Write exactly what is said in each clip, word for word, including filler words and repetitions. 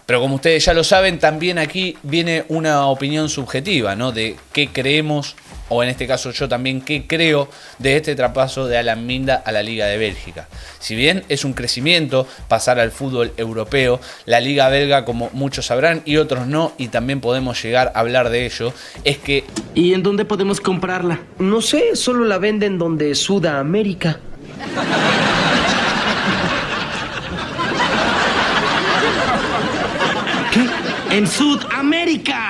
Pero como ustedes ya lo saben, también aquí viene una opinión subjetiva, ¿no? De qué creemos, o en este caso yo también, qué creo de este traspaso de Alan Minda a la Liga de Bélgica. Si bien es un crecimiento pasar al fútbol europeo, la Liga belga, como muchos sabrán y otros no, y también podemos llegar a hablar de ello, es que... ¿Y en dónde podemos comprarla? No sé, solo la venden donde Sudamérica. ¿Qué? ¡En Sudamérica!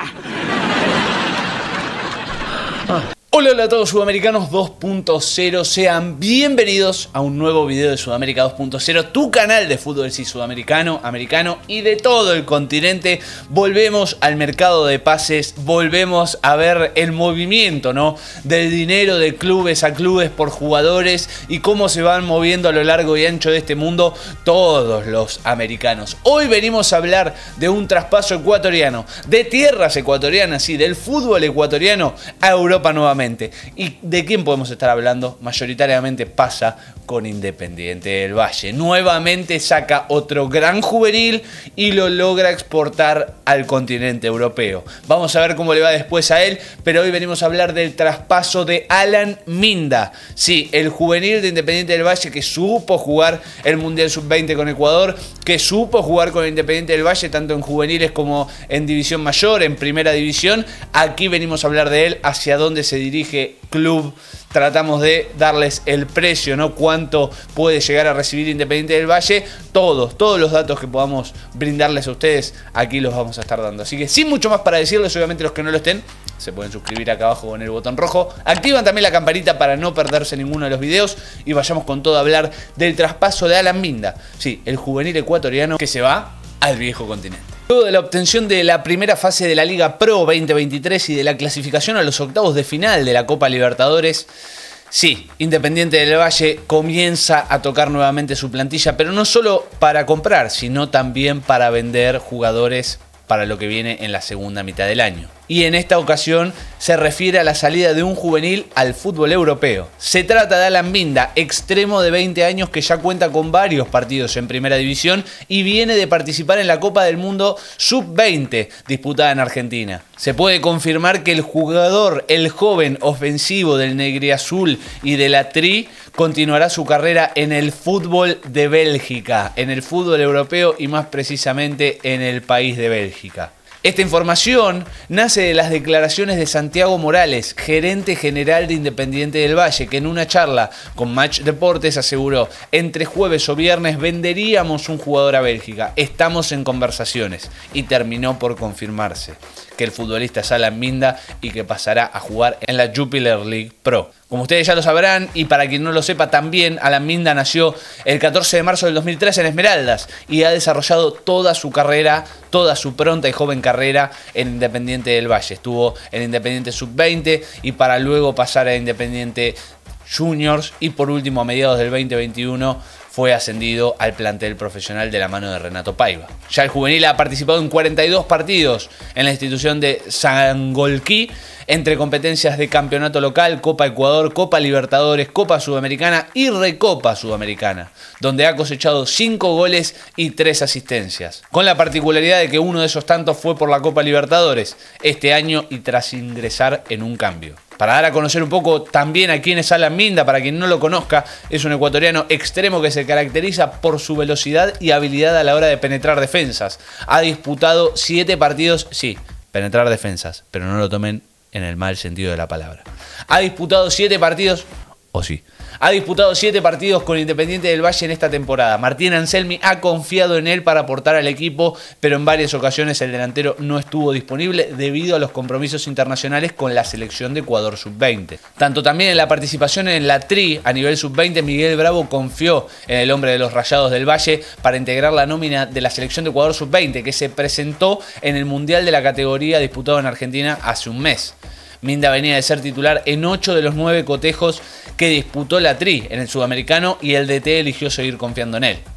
Ah. Hola, hola a todos sudamericanos dos punto cero, sean bienvenidos a un nuevo video de Sudamérica dos punto cero, tu canal de fútbol sí sudamericano, americano y de todo el continente. Volvemos al mercado de pases, volvemos a ver el movimiento, ¿no? Del dinero de clubes a clubes por jugadores y cómo se van moviendo a lo largo y ancho de este mundo todos los americanos. Hoy venimos a hablar de un traspaso ecuatoriano, de tierras ecuatorianas y del fútbol ecuatoriano a Europa nuevamente. ¿Y de quién podemos estar hablando? Mayoritariamente pasa con Independiente del Valle. Nuevamente saca otro gran juvenil y lo logra exportar al continente europeo. Vamos a ver cómo le va después a él, pero hoy venimos a hablar del traspaso de Alan Minda. Sí, el juvenil de Independiente del Valle que supo jugar el Mundial sub veinte con Ecuador, que supo jugar con Independiente del Valle tanto en juveniles como en división mayor, en primera división. Aquí venimos a hablar de él, hacia dónde se dirige club, tratamos de darles el precio, ¿no? Cuánto puede llegar a recibir Independiente del Valle, todos, todos los datos que podamos brindarles a ustedes, aquí los vamos a estar dando. Así que sin mucho más para decirles, obviamente los que no lo estén, se pueden suscribir acá abajo con el botón rojo, activan también la campanita para no perderse ninguno de los videos y vayamos con todo a hablar del traspaso de Alan Minda, sí, el juvenil ecuatoriano que se va al viejo continente. Luego de la obtención de la primera fase de la Liga Pro veinte veintitrés y de la clasificación a los octavos de final de la Copa Libertadores, sí, Independiente del Valle comienza a tocar nuevamente su plantilla, pero no solo para comprar, sino también para vender jugadores para lo que viene en la segunda mitad del año. Y en esta ocasión se refiere a la salida de un juvenil al fútbol europeo. Se trata de Alan Minda, extremo de veinte años que ya cuenta con varios partidos en primera división y viene de participar en la Copa del Mundo sub veinte disputada en Argentina. Se puede confirmar que el jugador, el joven ofensivo del Negriazul y de la Tri, continuará su carrera en el fútbol de Bélgica, en el fútbol europeo y más precisamente en el país de Bélgica. Esta información nace de las declaraciones de Santiago Morales, gerente general de Independiente del Valle, que en una charla con Match Deportes aseguró: entre jueves o viernes venderíamos un jugador a Bélgica, estamos en conversaciones, y terminó por confirmarse que el futbolista es Alan Minda y que pasará a jugar en la Jupiler League Pro. Como ustedes ya lo sabrán, y para quien no lo sepa también, Alan Minda nació el catorce de marzo del dos mil tres en Esmeraldas y ha desarrollado toda su carrera, toda su pronta y joven carrera en Independiente del Valle. Estuvo en Independiente sub veinte y para luego pasar a Independiente Juniors y por último a mediados del veinte veintiuno fue ascendido al plantel profesional de la mano de Renato Paiva. Ya el juvenil ha participado en cuarenta y dos partidos en la institución de Sangolquí, entre competencias de campeonato local, Copa Ecuador, Copa Libertadores, Copa Sudamericana y Recopa Sudamericana, donde ha cosechado cinco goles y tres asistencias, con la particularidad de que uno de esos tantos fue por la Copa Libertadores este año y tras ingresar en un cambio. Para dar a conocer un poco también a quién es Alan Minda, para quien no lo conozca, es un ecuatoriano extremo que se caracteriza por su velocidad y habilidad a la hora de penetrar defensas. Ha disputado siete partidos, sí, penetrar defensas, pero no lo tomen en el mal sentido de la palabra. Ha disputado siete partidos, o sí, ha disputado siete partidos con Independiente del Valle en esta temporada. Martín Anselmi ha confiado en él para aportar al equipo, pero en varias ocasiones el delantero no estuvo disponible debido a los compromisos internacionales con la selección de Ecuador sub veinte. Tanto también en la participación en la Tri a nivel sub veinte, Miguel Bravo confió en el hombre de los Rayados del Valle para integrar la nómina de la selección de Ecuador sub veinte, que se presentó en el Mundial de la categoría disputado en Argentina hace un mes. Minda venía de ser titular en ocho de los nueve cotejos que disputó la Tri en el Sudamericano y el D T eligió seguir confiando en él.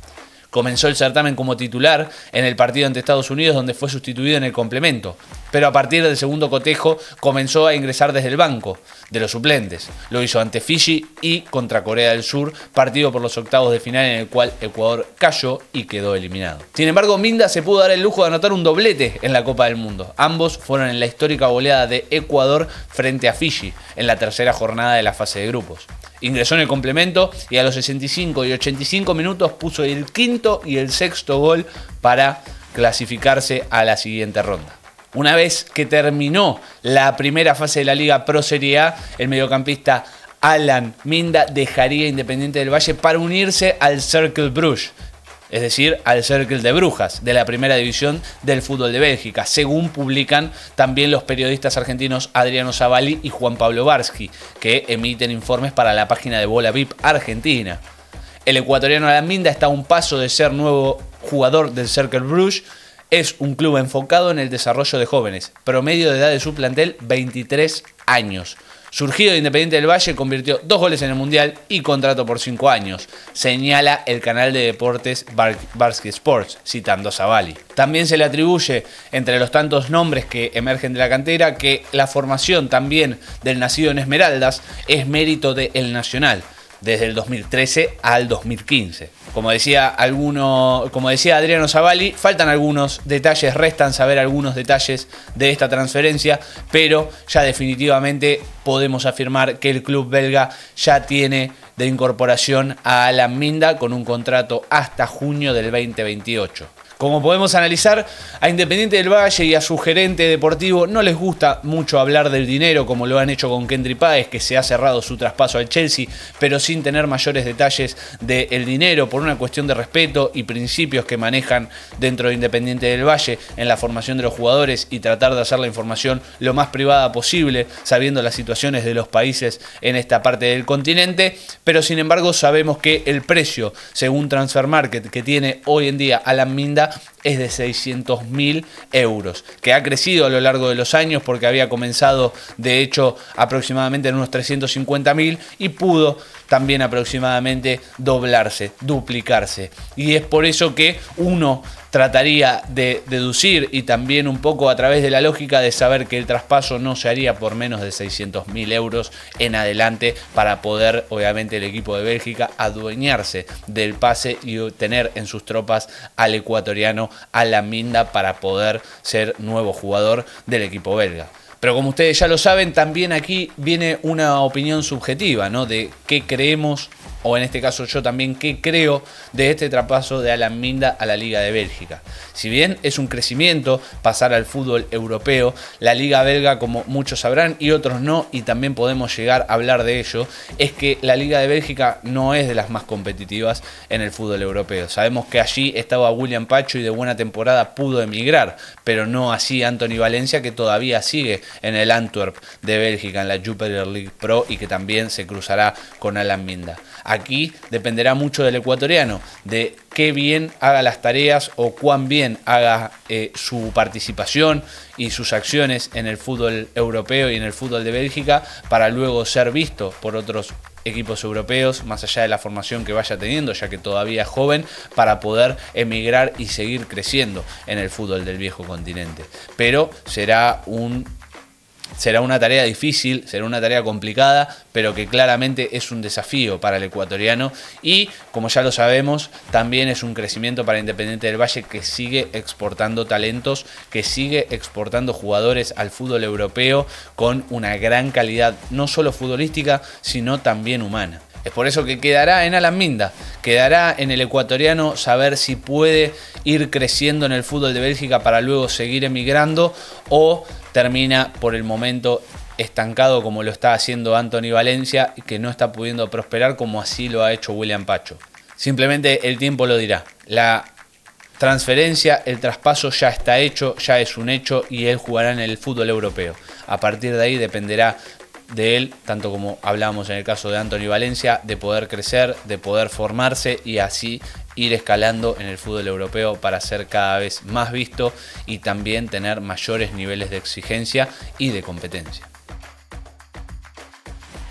Comenzó el certamen como titular en el partido ante Estados Unidos, donde fue sustituido en el complemento. Pero a partir del segundo cotejo comenzó a ingresar desde el banco de los suplentes. Lo hizo ante Fiji y contra Corea del Sur, partido por los octavos de final en el cual Ecuador cayó y quedó eliminado. Sin embargo, Minda se pudo dar el lujo de anotar un doblete en la Copa del Mundo. Ambos fueron en la histórica goleada de Ecuador frente a Fiji en la tercera jornada de la fase de grupos. Ingresó en el complemento y a los sesenta y cinco y ochenta y cinco minutos puso el quinto y el sexto gol para clasificarse a la siguiente ronda. Una vez que terminó la primera fase de la Liga Pro Serie A, el mediocampista Alan Minda dejaría Independiente del Valle para unirse al Cercle Bruges, es decir, al Cercle de Brujas, de la primera división del fútbol de Bélgica, según publican también los periodistas argentinos Adriano Zavalli y Juan Pablo Barsky, que emiten informes para la página de Bola V I P Argentina. El ecuatoriano Alan Minda está a un paso de ser nuevo jugador del Cercle Bruges. Es un club enfocado en el desarrollo de jóvenes, promedio de edad de su plantel veintitrés años. Surgido de Independiente del Valle, convirtió dos goles en el Mundial y contrato por cinco años, señala el canal de deportes Barsky Sports, citando a Zavalli. También se le atribuye, entre los tantos nombres que emergen de la cantera, que la formación también del nacido en Esmeraldas es mérito del Nacional, desde el dos mil trece al dos mil quince. Como decía, alguno, como decía Adriano Zavalli, faltan algunos detalles, restan saber algunos detalles de esta transferencia, pero ya definitivamente podemos afirmar que el club belga ya tiene de incorporación a Alan Minda con un contrato hasta junio del veinte veintiocho. Como podemos analizar, a Independiente del Valle y a su gerente deportivo no les gusta mucho hablar del dinero, como lo han hecho con Kendry Páez, que se ha cerrado su traspaso al Chelsea, pero sin tener mayores detalles del dinero, por una cuestión de respeto y principios que manejan dentro de Independiente del Valle en la formación de los jugadores y tratar de hacer la información lo más privada posible, sabiendo las situaciones de los países en esta parte del continente. Pero sin embargo sabemos que el precio, según Transfermarkt, que tiene hoy en día Alan Minda, es de seiscientos mil euros, que ha crecido a lo largo de los años porque había comenzado de hecho aproximadamente en unos trescientos cincuenta mil y pudo también aproximadamente doblarse, duplicarse. Y es por eso que uno trataría de deducir y también un poco a través de la lógica de saber que el traspaso no se haría por menos de seiscientos mil euros en adelante para poder, obviamente, el equipo de Bélgica adueñarse del pase y tener en sus tropas al ecuatoriano Alan Minda para poder ser nuevo jugador del equipo belga. Pero como ustedes ya lo saben, también aquí viene una opinión subjetiva, ¿no? De qué creemos, o en este caso yo también, qué creo de este traspaso de Alan Minda a la Liga de Bélgica. Si bien es un crecimiento pasar al fútbol europeo, la Liga belga, como muchos sabrán y otros no, y también podemos llegar a hablar de ello, es que la Liga de Bélgica no es de las más competitivas en el fútbol europeo. Sabemos que allí estaba William Pacho y de buena temporada pudo emigrar, pero no así Anthony Valencia, que todavía sigue en el Antwerp de Bélgica, en la Jupiler League Pro, y que también se cruzará con Alan Minda. Aquí dependerá mucho del ecuatoriano, de qué bien haga las tareas o cuán bien haga eh, su participación y sus acciones en el fútbol europeo y en el fútbol de Bélgica, para luego ser visto por otros equipos europeos, más allá de la formación que vaya teniendo, ya que todavía es joven, para poder emigrar y seguir creciendo en el fútbol del viejo continente. Pero será un Será una tarea difícil, será una tarea complicada, pero que claramente es un desafío para el ecuatoriano y, como ya lo sabemos, también es un crecimiento para Independiente del Valle, que sigue exportando talentos, que sigue exportando jugadores al fútbol europeo con una gran calidad, no solo futbolística, sino también humana. Es por eso que quedará en Alan Minda, quedará en el ecuatoriano saber si puede ir creciendo en el fútbol de Bélgica para luego seguir emigrando, o termina por el momento estancado como lo está haciendo Anthony Valencia, que no está pudiendo prosperar como así lo ha hecho William Pacho. Simplemente el tiempo lo dirá. La transferencia, el traspaso ya está hecho, ya es un hecho, y él jugará en el fútbol europeo. A partir de ahí dependerá de él, tanto como hablábamos en el caso de Anthony Valencia, de poder crecer, de poder formarse y así ir escalando en el fútbol europeo para ser cada vez más visto y también tener mayores niveles de exigencia y de competencia.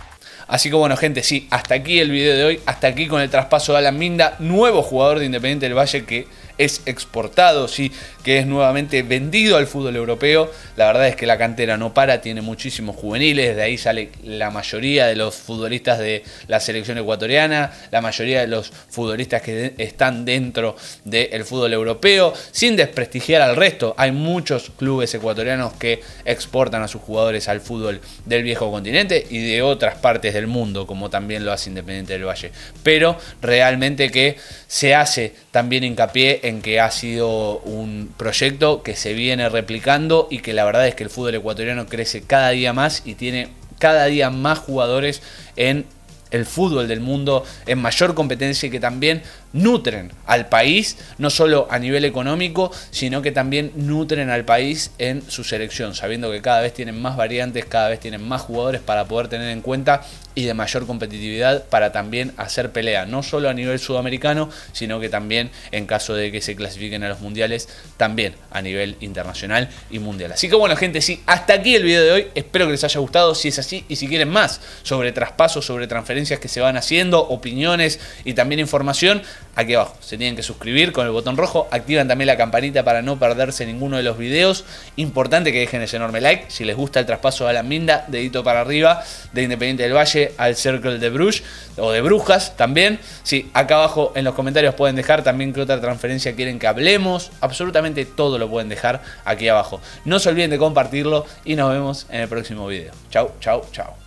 Así que bueno, gente, sí, hasta aquí el video de hoy, hasta aquí con el traspaso de Alan Minda, nuevo jugador de Independiente del Valle que es exportado, sí, que es nuevamente vendido al fútbol europeo. La verdad es que la cantera no para, tiene muchísimos juveniles, de ahí sale la mayoría de los futbolistas de la selección ecuatoriana, la mayoría de los futbolistas que de, están dentro del fútbol europeo, sin desprestigiar al resto. Hay muchos clubes ecuatorianos que exportan a sus jugadores al fútbol del viejo continente y de otras partes del mundo, como también lo hace Independiente del Valle. Pero realmente que se hace también hincapié en que ha sido un proyecto que se viene replicando y que la verdad es que el fútbol ecuatoriano crece cada día más y tiene cada día más jugadores en el fútbol del mundo en mayor competencia y que también nutren al país, no solo a nivel económico, sino que también nutren al país en su selección, sabiendo que cada vez tienen más variantes, cada vez tienen más jugadores para poder tener en cuenta y de mayor competitividad para también hacer pelea, no solo a nivel sudamericano, sino que también en caso de que se clasifiquen a los mundiales, también a nivel internacional y mundial. Así que bueno, gente, sí, hasta aquí el video de hoy, espero que les haya gustado. Si es así y si quieren más sobre traspasos, sobre transferencias que se van haciendo, opiniones y también información, aquí abajo se tienen que suscribir con el botón rojo, activan también la campanita para no perderse ninguno de los videos. Importante que dejen ese enorme like, si les gusta el traspaso de Alan Minda, dedito para arriba, de Independiente del Valle al Cercle de Bruges o de Brujas también. Sí, acá abajo en los comentarios pueden dejar también qué otra transferencia quieren que hablemos, absolutamente todo lo pueden dejar aquí abajo. No se olviden de compartirlo y nos vemos en el próximo video. Chau, chau, chau.